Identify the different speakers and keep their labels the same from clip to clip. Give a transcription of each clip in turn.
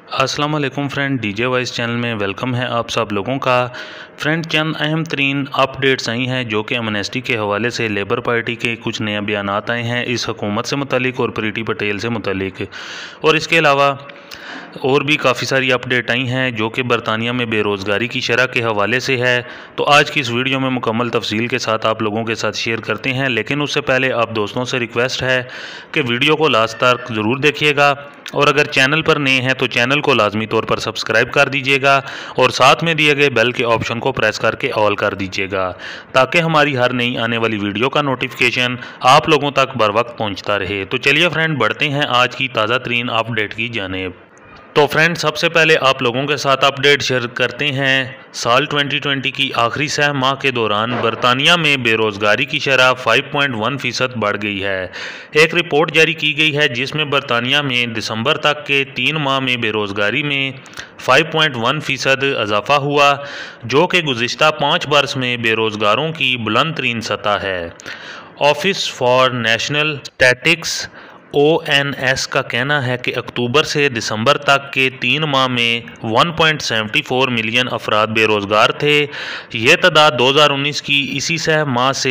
Speaker 1: अस्सलाम वालेकुम friend, DJ vice channel में वेलकम है आप सब लोगों का। फ्रेंड, चंद अहम तरीन अपडेट्स आई हैं जो कि एमनेस्टी के हवाले से लेबर पार्टी के कुछ नए बयानात आए हैं इस हुकूमत से मुतालिक और प्रीति पटेल से मुतालिक। और इसके अलावा और भी काफ़ी सारी अपडेट आई हैं जो कि बरतानिया में बेरोज़गारी की शरह के हवाले से है। तो आज की इस वीडियो में मुकम्मल तफसील के साथ आप लोगों के साथ शेयर करते हैं, लेकिन उससे पहले आप दोस्तों से रिक्वेस्ट है कि वीडियो को लास्ट तक ज़रूर देखिएगा और अगर चैनल पर नए हैं तो चैनल को लाजमी तौर पर सब्सक्राइब कर दीजिएगा और साथ में दिए गए बेल के ऑप्शन को प्रेस करके ऑल कर दीजिएगा ताकि हमारी हर नई आने वाली वीडियो का नोटिफिकेशन आप लोगों तक बर वक्त पहुँचता रहे। तो चलिए फ्रेंड, बढ़ते हैं आज की ताज़ा तरीन अपडेट की जानेब। तो फ्रेंड, सबसे पहले आप लोगों के साथ अपडेट शेयर करते हैं। साल 2020 की आखिरी सह माह के दौरान बरतानिया में बेरोज़गारी की शरह 5.1% बढ़ गई है। एक रिपोर्ट जारी की गई है जिसमें बरतानिया में दिसंबर तक के 3 माह में बेरोज़गारी में 5.1% इजाफा हुआ, जो कि गुज़िश्ता 5 बरस में बेरोज़गारों की बुलंद तरीन सतह है। Office for national statistics ONS का कहना है कि अक्टूबर से दिसंबर तक के 3 माह में 1.74 मिलियन अफराद बेरोज़गार थे। ये तादाद 2019 की इसी सह माह से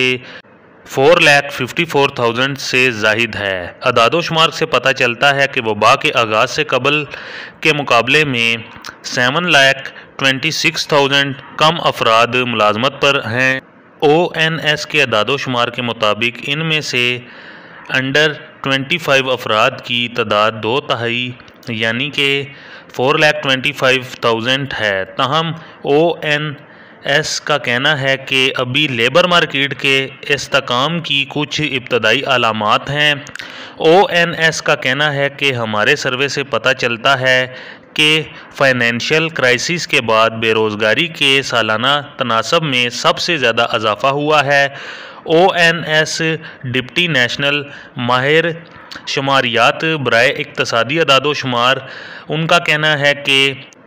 Speaker 1: 4,54,000 से ज़ाहिद है। अदादोशुमार से पता चलता है कि वबा के आगाज़ से कबल के मुकाबले में 7,26,000 कम अफराद मुलाजमत पर हैं। ONS के अदादोशुमार के मुताबिक इनमें से अंडर 25 अफराद की तादाद 2/3 यानी कि 4,25,000 है। ताहम ONS का कहना है कि अभी लेबर मार्केट के इस्तेकाम की कुछ इब्तदाई अलामात हैं। ONS का कहना है कि हमारे सर्वे से पता चलता है कि फाइनेंशियल क्राइसिस के बाद बेरोज़गारी के सालाना तनासब में सबसे ज़्यादा इजाफा हुआ है। ONS डिप्टी नेशनल माहिर शुमारियात बराए इक्तसादी अदादोशुमार, उनका कहना है कि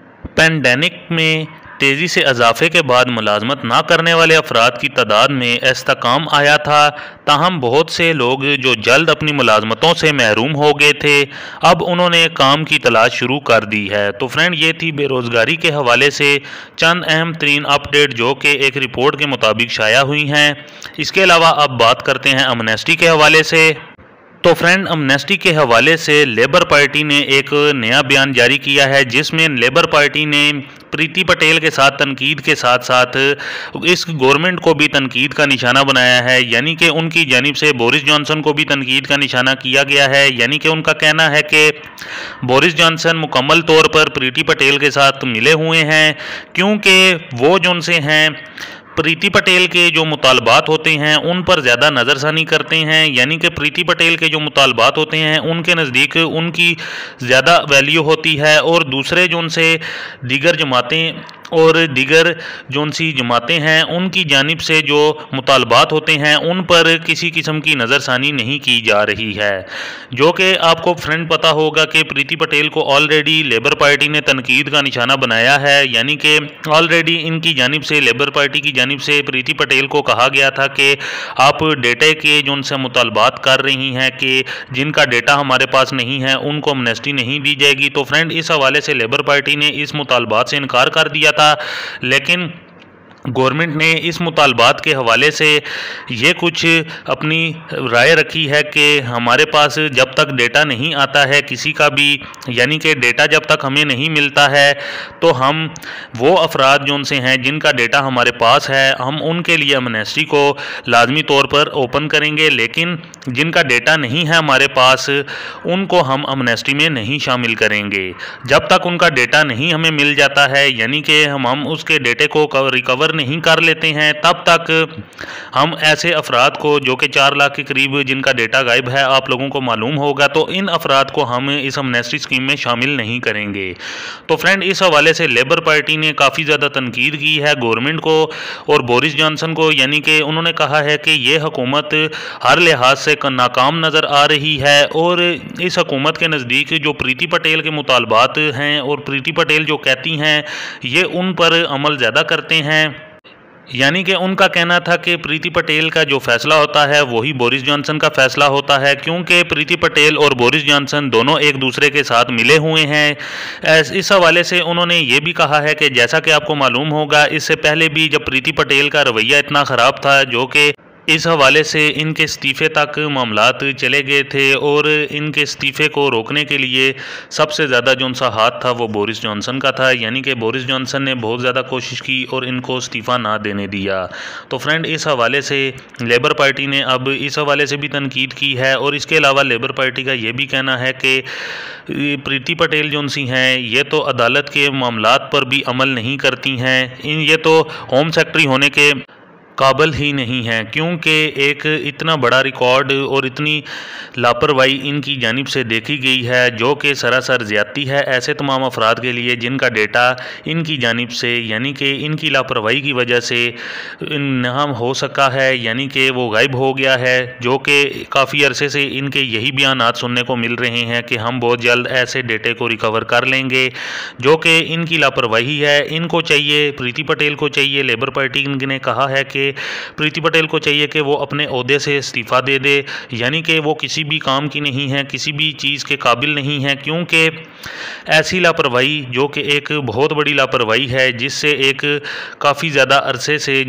Speaker 1: पेंडेमिक में तेज़ी से इजाफे के बाद मुलाजमत ना करने वाले अफराद की तादाद में इस्तेकाम आया था। ताहम बहुत से लोग जो जल्द अपनी मुलाजमतों से महरूम हो गए थे, अब उन्होंने काम की तलाश शुरू कर दी है। तो फ्रेंड, ये थी बेरोज़गारी के हवाले से चंद अहम तरीन अपडेट जो कि एक रिपोर्ट के मुताबिक शाया हुई हैं। इसके अलावा अब बात करते हैं एमनेस्टी के हवाले से। तो फ्रेंड, एमनेस्टी के हवाले से लेबर पार्टी ने एक नया बयान जारी किया है जिसमें लेबर पार्टी ने प्रीति पटेल के साथ तनकीद के साथ साथ इस गवर्नमेंट को भी तनकीद का निशाना बनाया है, यानी कि उनकी जानिब से बोरिस जॉनसन को भी तनकीद का निशाना किया गया है। यानी कि उनका कहना है कि बोरिस जॉनसन मुकम्मल तौर पर प्रीति पटेल के साथ मिले हुए हैं, क्योंकि वो जो उनसे हैं प्रीति पटेल के जो मुतालबात होते हैं उन पर ज़्यादा नज़रसानी करते हैं। यानी कि प्रीति पटेल के जो मुतालबात होते हैं उनके नज़दीक उनकी ज़्यादा वैल्यू होती है और दूसरे जो उनसे दीगर जमातें और दीगर जो उनसी जमातें हैं उनकी जानिब से जो मुतालबात होते हैं उन पर किसी किस्म की नज़रसानी नहीं की जा रही है। जो कि आपको फ्रेंड पता होगा कि प्रीति पटेल को ऑलरेडी लेबर पार्टी ने तनकीद का निशाना बनाया है। यानी कि ऑलरेडी इनकी जानिब से, लेबर पार्टी की जानिब से प्रीति पटेल को कहा गया था कि आप डेटा के जो उनसे मुतालबात कर रही हैं कि जिनका डेटा हमारे पास नहीं है उनको एमनेस्टी नहीं दी जाएगी। तो फ्रेंड, इस हवाले से लेबर पार्टी ने इस मुतालबात से इनकार कर दिया था, लेकिन गवर्नमेंट ने इस मुतालबात के हवाले से ये कुछ अपनी राय रखी है कि हमारे पास जब तक डेटा नहीं आता है किसी का भी, यानी कि डेटा जब तक हमें नहीं मिलता है तो हम वो अफराद जो उनसे हैं जिनका डेटा हमारे पास है हम उनके लिए एमनेस्टी को लाजमी तौर पर ओपन करेंगे, लेकिन जिनका डेटा नहीं है हमारे पास उनको हम एमनेस्टी में नहीं शामिल करेंगे। जब तक उनका डेटा नहीं हमें मिल जाता है, यानी कि हम उसके डेटे को रिकवर नहीं कर लेते हैं, तब तक हम ऐसे अफराद को जो कि 4 लाख के करीब जिनका डेटा गायब है आप लोगों को मालूम होगा, तो इन अफराद को हम इस एमनेस्टी स्कीम में शामिल नहीं करेंगे। तो फ्रेंड, इस हवाले से लेबर पार्टी ने काफ़ी ज़्यादा तनकीद की है गवर्नमेंट को और बोरिस जॉनसन को। यानी कि उन्होंने कहा है कि ये हुकूमत हर लिहाज से नाकाम नज़र आ रही है और इस हुकूमत के नज़दीक जो प्रीति पटेल के मुतालबात हैं और प्रीति पटेल जो कहती हैं ये उन पर अमल ज़्यादा करते हैं। यानी कि उनका कहना था कि प्रीति पटेल का जो फैसला होता है वही बोरिस जॉनसन का फैसला होता है, क्योंकि प्रीति पटेल और बोरिस जॉनसन दोनों एक दूसरे के साथ मिले हुए हैं। इस हवाले से उन्होंने ये भी कहा है कि जैसा कि आपको मालूम होगा, इससे पहले भी जब प्रीति पटेल का रवैया इतना ख़राब था, जो कि इस हवाले से इनके इस्तीफ़े तक मामलात चले गए थे और इनके इस्तीफ़े को रोकने के लिए सबसे ज़्यादा जो सा हाथ था वो बोरिस जॉनसन का था। यानी कि बोरिस जॉनसन ने बहुत ज़्यादा कोशिश की और इनको इस्तीफ़ा ना देने दिया। तो फ्रेंड, इस हवाले से लेबर पार्टी ने अब इस हवाले से भी तनकीद की है। और इसके अलावा लेबर पार्टी का ये भी कहना है कि प्रीति पटेल जो सी हैं, ये तो अदालत के मामलात पर भी अमल नहीं करती हैं, ये तो होम सेक्रेटरी होने के काबिल ही नहीं है, क्योंकि एक इतना बड़ा रिकॉर्ड और इतनी लापरवाही इनकी जानिब से देखी गई है, जो कि सरासर ज़्यादती है ऐसे तमाम अफराद के लिए जिनका डेटा इनकी जानिब से, यानी कि इनकी लापरवाही की वजह से नाम हो सका है, यानी कि वो गायब हो गया है। जो कि काफ़ी अरसे से इनके यही बयानात सुनने को मिल रहे हैं कि हम बहुत जल्द ऐसे डेटे को रिकवर कर लेंगे, जो कि इनकी लापरवाही है। इनको चाहिए, प्रीति पटेल को चाहिए, लेबर पार्टी ने कहा है कि प्रीति पटेल को चाहिए कि वो अपने ओहदे से इस्तीफ़ा दे दे, यानी कि वो किसी भी काम की नहीं है, किसी भी चीज़ के काबिल नहीं है, क्योंकि ऐसी लापरवाही जो कि एक बहुत बड़ी लापरवाही है, जिससे एक काफ़ी ज़्यादा अरसे से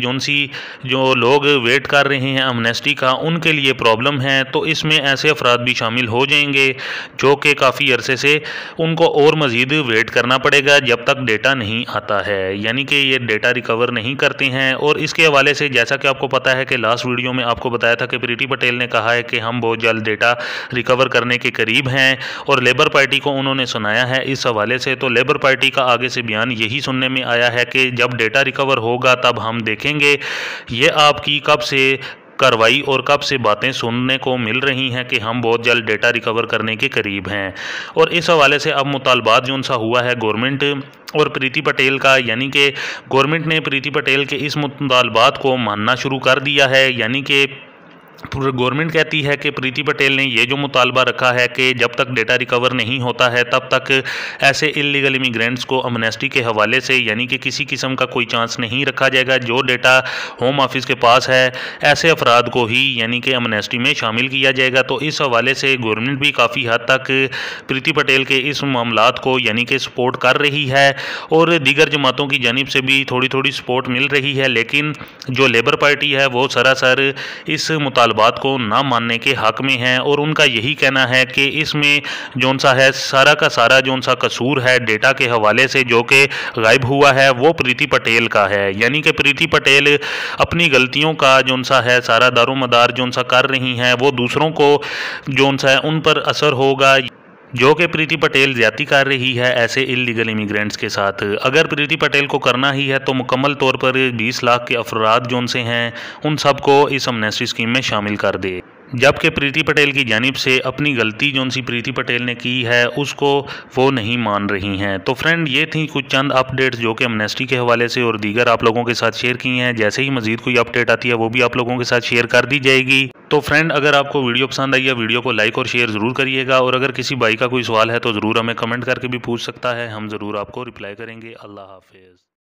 Speaker 1: जो लोग वेट कर रहे हैं अमनेस्टी का, उनके लिए प्रॉब्लम है। तो इसमें ऐसे अफराद भी शामिल हो जाएंगे जो कि काफ़ी अरसे से उनको और मज़ीद वेट करना पड़ेगा जब तक डेटा नहीं आता है, यानी कि ये डेटा रिकवर नहीं करते हैं। और इसके हवाले से जैसा कि आपको पता है कि लास्ट वीडियो में आपको बताया था कि प्रीति पटेल ने कहा है कि हम बहुत जल्द डेटा रिकवर करने के करीब हैं, और लेबर पार्टी को उन्होंने सुनाया है इस हवाले से। तो लेबर पार्टी का आगे से बयान यही सुनने में आया है कि जब डेटा रिकवर होगा तब हम देखेंगे। ये आपकी कब से कार्रवाई और कब से बातें सुनने को मिल रही हैं कि हम बहुत जल्द डेटा रिकवर करने के करीब हैं। और इस हवाले से अब मुतालबात जो सा हुआ है गवर्नमेंट और प्रीति पटेल का, यानी कि गवर्नमेंट ने प्रीति पटेल के इस मुतालबात को मानना शुरू कर दिया है। यानी कि गवर्नमेंट कहती है कि प्रीति पटेल ने ये जो मुतालबा रखा है कि जब तक डेटा रिकवर नहीं होता है तब तक ऐसे इलीगल इमिग्रेंट्स को अमनेस्टी के हवाले से, यानी कि किसी किस्म का कोई चांस नहीं रखा जाएगा। जो डेटा होम ऑफिस के पास है ऐसे अफराद को ही, यानी कि अमनेस्टी में शामिल किया जाएगा। तो इस हवाले से गवर्नमेंट भी काफ़ी हद तक प्रीति पटेल के इस मामलात को, यानी कि सपोर्ट कर रही है, और दीगर जमातों की जानिब से भी थोड़ी थोड़ी सपोर्ट मिल रही है। लेकिन जो लेबर पार्टी है वो सरासर इस बात को ना मानने के हक में है, और उनका यही कहना है कि इसमें जोन सा है सारा का सारा जोन सा कसूर है डेटा के हवाले से जो कि गायब हुआ है वो प्रीति पटेल का है। यानी कि प्रीति पटेल अपनी गलतियों का जोन सा है सारा दारोमदार जोन सा कर रही हैं, वो दूसरों को जोन सा है उन पर असर होगा, जो कि प्रीति पटेल ज्यादती कर रही है ऐसे इलीगल इमिग्रेंट्स के साथ। अगर प्रीति पटेल को करना ही है तो मुकम्मल तौर पर 20 लाख के अफराद जोन से हैं उन सबको इस अमनेस्टी स्कीम में शामिल कर दे, जबकि प्रीति पटेल की जानिब से अपनी गलती जो सी प्रीति पटेल ने की है उसको वो नहीं मान रही हैं। तो फ्रेंड, ये थी कुछ चंद अपडेट्स जो कि अमनेस्टी के हवाले से और दीगर आप लोगों के साथ शेयर की हैं। जैसे ही मजीद कोई अपडेट आती है वो भी आप लोगों के साथ शेयर कर दी जाएगी। तो फ्रेंड, अगर आपको वीडियो पसंद आई है वीडियो को लाइक और शेयर ज़रूर करिएगा, और अगर किसी भाई का कोई सवाल है तो ज़रूर हमें कमेंट करके भी पूछ सकता है, हम ज़रूर आपको रिप्लाई करेंगे। अल्लाह हाफिज़।